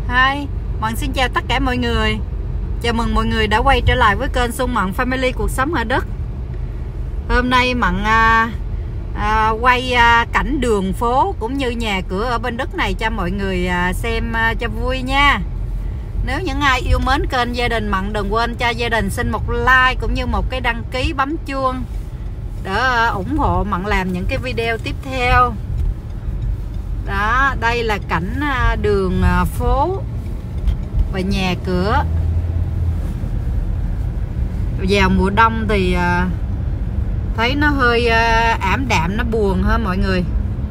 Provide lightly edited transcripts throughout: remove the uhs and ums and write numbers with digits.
Hi, Mận xin chào tất cả mọi người. Chào mừng mọi người đã quay trở lại với kênh Xuân Mận Family Cuộc Sống ở Đức. Hôm nay Mận quay cảnh đường phố cũng như nhà cửa ở bên Đức này cho mọi người xem cho vui nha. Nếu những ai yêu mến kênh gia đình Mận, đừng quên cho gia đình xin một like cũng như một cái đăng ký, bấm chuông để ủng hộ Mận làm những cái video tiếp theo. Đó, đây là cảnh đường phố và nhà cửa. Vào mùa đông thì thấy nó hơi ảm đạm, nó buồn hơn mọi người.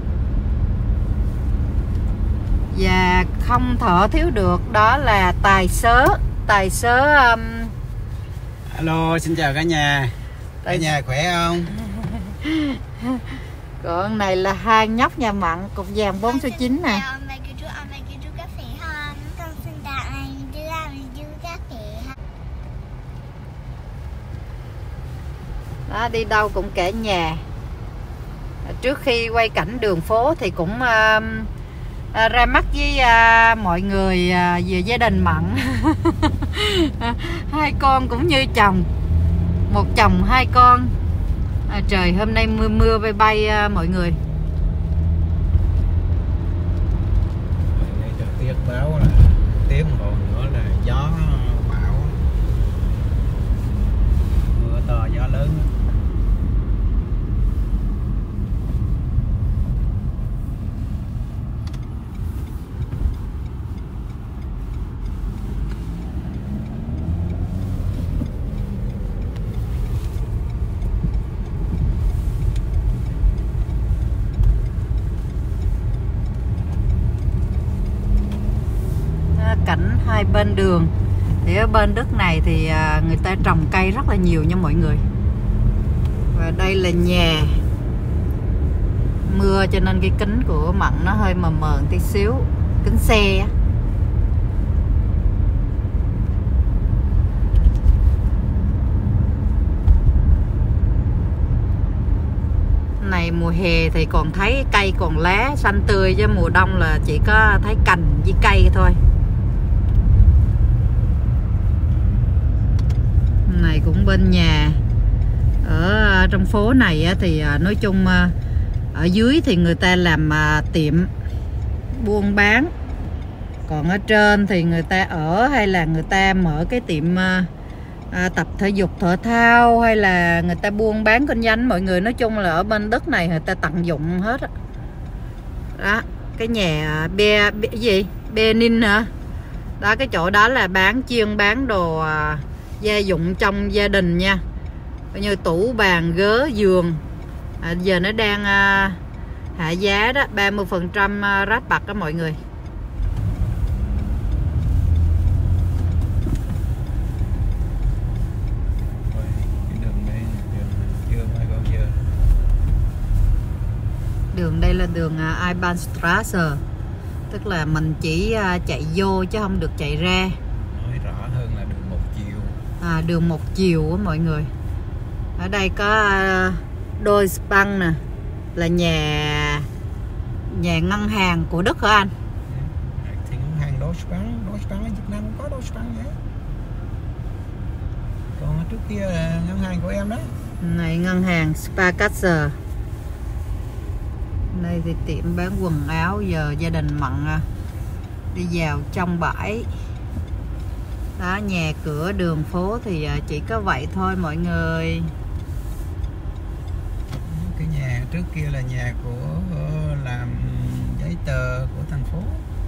Và không thể thiếu được đó là tài xế. Alo, xin chào cả nhà. Cả nhà khỏe không? Còn này là hai nhóc nhà Mận, cục vàng 4 số 9 nè. Đó, đi đâu cũng cả nhà. Trước khi quay cảnh đường phố thì cũng ra mắt với mọi người về gia đình Mận. Hai con cũng như chồng, một chồng hai con. Trời hôm nay mưa bay bay mọi người. Thời tiết báo là tiếng đồng hồ nữa là gió bão, mưa to gió lớn. Cảnh hai bên đường thì ở bên Đức này thì người ta trồng cây rất là nhiều nha mọi người. Và đây là nhà. Mưa cho nên cái kính của Mận nó hơi mờ mờ tí xíu, kính xe. Này mùa hè thì còn thấy cây còn lá xanh tươi, chứ mùa đông là chỉ có thấy cành với cây thôi. Này cũng bên nhà. Ở trong phố này thì nói chung ở dưới thì người ta làm tiệm buôn bán, còn ở trên thì người ta ở hay là người ta mở cái tiệm tập thể dục thể thao hay là người ta buôn bán kinh doanh mọi người. Nói chung là ở bên Đức này người ta tận dụng hết. Đó, cái nhà Benin hả? Đó, cái chỗ đó là chuyên bán đồ gia dụng trong gia đình nha, như tủ bàn ghế giường. Giờ nó đang hạ giá đó, 30% rát bạc đó mọi người. Đường đây là đường Einbahnstraße, tức là mình chỉ chạy vô chứ không được chạy ra. Nói rõ hơn là đường một chiều. Đường một chiều á mọi người. Ở đây có Deutsche Bank nè, là nhà ngân hàng của Đức hả anh? Thì ngân hàng Deutsche Bank ở Việt Nam cũng có Deutsche Bank vậy. Còn ở trước kia là ngân hàng của em đó. Này ngân hàng Sparkasse. Đây thì tiệm bán quần áo. Giờ gia đình Mận đi vào trong bãi. Đó, nhà cửa đường phố thì chỉ có vậy thôi mọi người. Cái nhà trước kia là nhà của làm giấy tờ của thành phố.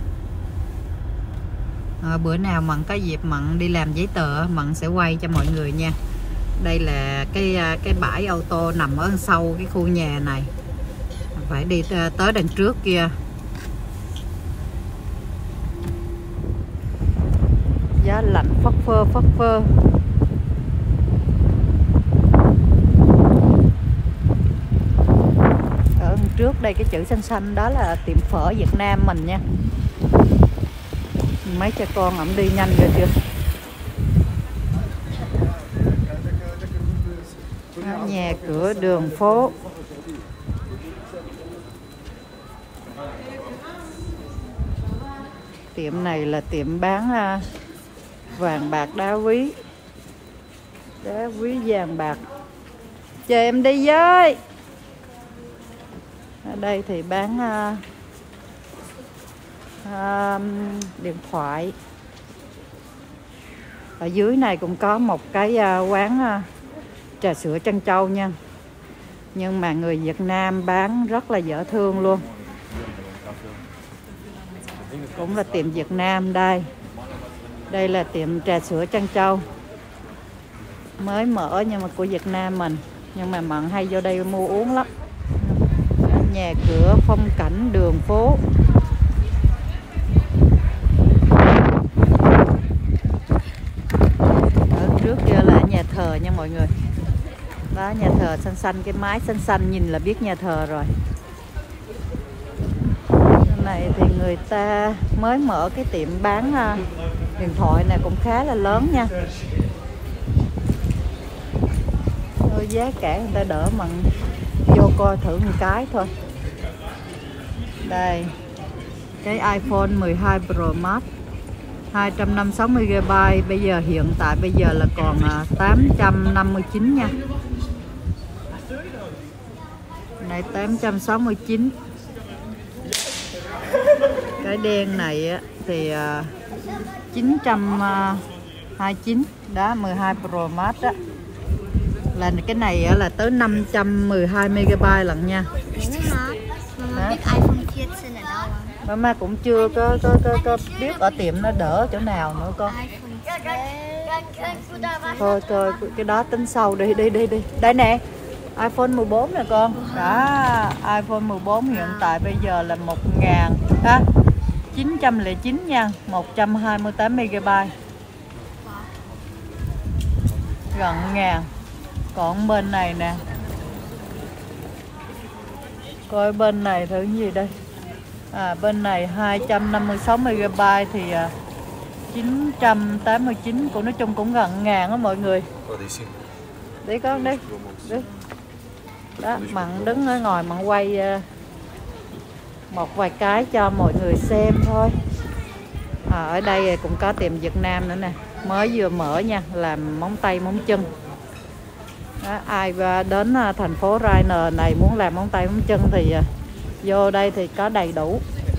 Bữa nào Mận có dịp Mận đi làm giấy tờ Mận sẽ quay cho mọi người nha. Đây là cái bãi ô tô nằm ở sau cái khu nhà này, phải đi tới đằng trước kia. Giá lạnh phất phơ. Ở trước đây cái chữ xanh xanh đó là tiệm phở Việt Nam mình nha. Mấy cha con ổng đi nhanh rồi chưa? Nhà cửa đường phố. Tiệm này là tiệm bán vàng bạc đá quý. Đá quý vàng bạc. Chờ em đi với. Ở đây thì bán điện thoại. Ở dưới này cũng có một cái quán trà sữa trân châu nha. Nhưng mà người Việt Nam bán rất là dễ thương luôn. Cũng là tiệm Việt Nam đây. Đây là tiệm trà sữa trân châu. Mới mở nhưng mà của Việt Nam mình. Nhưng mà Mận hay vô đây mua uống lắm. Nhà cửa, phong cảnh, đường phố. Ở trước kia là nhà thờ nha mọi người. Đó, nhà thờ xanh xanh, cái mái xanh xanh nhìn là biết nhà thờ rồi. Cái này thì người ta mới mở cái tiệm bán điện thoại này cũng khá là lớn nha. Thôi giá cả người ta đỡ Mận vô coi thử một cái thôi. Đây, cái iPhone 12 Pro Max 256GB, bây giờ hiện tại bây giờ là còn 859 nha. Này 869. Cái đen này á, thì 929. Đó, 12 Pro Max á. Là cái này á, là tới 512MB lận nha. Biết iPhone 14 ở đâu à? Mama cũng chưa có biết ở tiệm nó đỡ chỗ nào nữa con. Thôi cái đó tính sau đi. Đây nè, iPhone 14 nè con. Đó, iPhone 14 hiện tại bây giờ là 909 nha, 128MB. Gần ngàn. Còn bên này nè. Coi bên này thử gì đây. Bên này 256MB thì 989, cũng nói chung cũng gần ngàn đó mọi người. Đi con đi. Đó, Mận đứng ở ngoài Mận quay một vài cái cho mọi người xem thôi. Ở đây cũng có tiệm Việt Nam nữa nè, mới vừa mở nha, làm móng tay móng chân. Đó, ai đến thành phố Rainer này muốn làm móng tay móng chân thì vô đây thì có đầy đủ.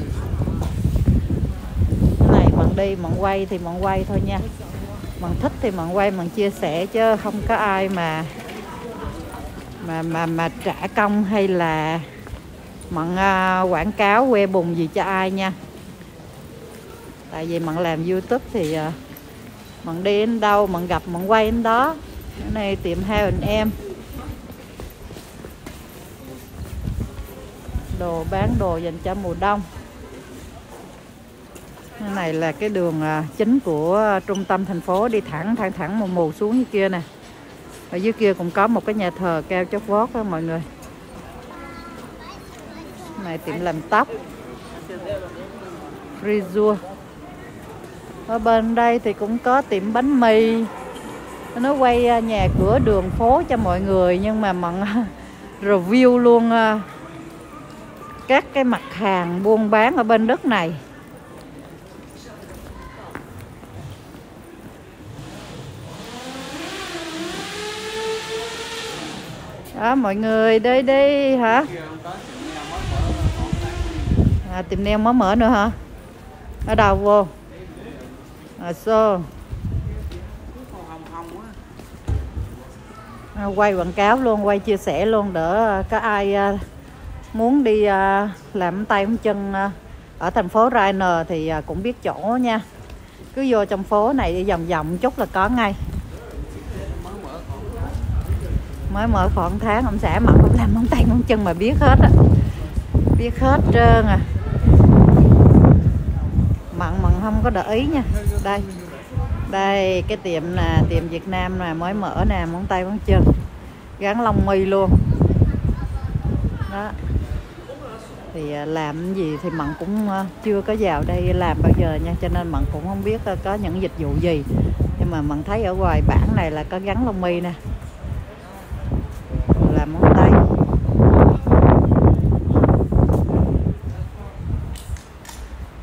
Cái này Mận đi Mận quay thì Mận quay thôi nha. Mận thích thì Mận quay Mận chia sẻ, chứ không có ai mà trả công hay là Mận quảng cáo que bùng gì cho ai nha. Tại vì Mận làm YouTube thì Mận đi đến đâu Mận gặp Mận quay đến đó. Cái này tiệm H&M. Đồ bán đồ dành cho mùa đông. Cái này là cái đường chính của trung tâm thành phố, đi thẳng mù mù xuống như kia nè. Ở dưới kia cũng có một cái nhà thờ cao chót vót đó mọi người. Cái này tiệm làm tóc Frisure. Ở bên đây thì cũng có tiệm bánh mì. Nó quay nhà cửa đường phố cho mọi người, nhưng mà Mận review luôn các cái mặt hàng buôn bán ở bên đất này. Đó mọi người, đi hả? Tiệm nail mới mở nữa hả? Ở đâu vô? Quay quảng cáo luôn, quay chia sẻ luôn, đỡ có ai muốn đi làm tay móng chân ở thành phố Rainer thì cũng biết chỗ nha. Cứ vô trong phố này đi vòng chút là có ngay. Mới mở khoảng tháng, ông xã Mận không làm móng tay móng chân mà biết hết á. Biết hết trơn à. Mận không có để ý nha. Đây cái tiệm nè, tiệm Việt Nam nè, mới mở nè, móng tay móng chân, gắn lông mi luôn. Đó. Thì làm gì thì Mận cũng chưa có vào đây làm bao giờ nha, cho nên Mận cũng không biết có những dịch vụ gì. Nhưng mà Mận thấy ở ngoài bảng này là có gắn lông mi nè, làm móng tay.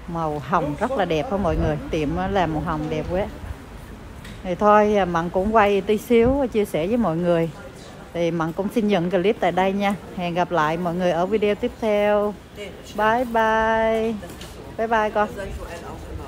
Màu hồng rất là đẹp không mọi người, tiệm làm màu hồng đẹp quá. Thì thôi Mận cũng quay tí xíu chia sẻ với mọi người. Thì Mận cũng xin dừng clip tại đây nha. Hẹn gặp lại mọi người ở video tiếp theo. Bye bye. Bye bye con.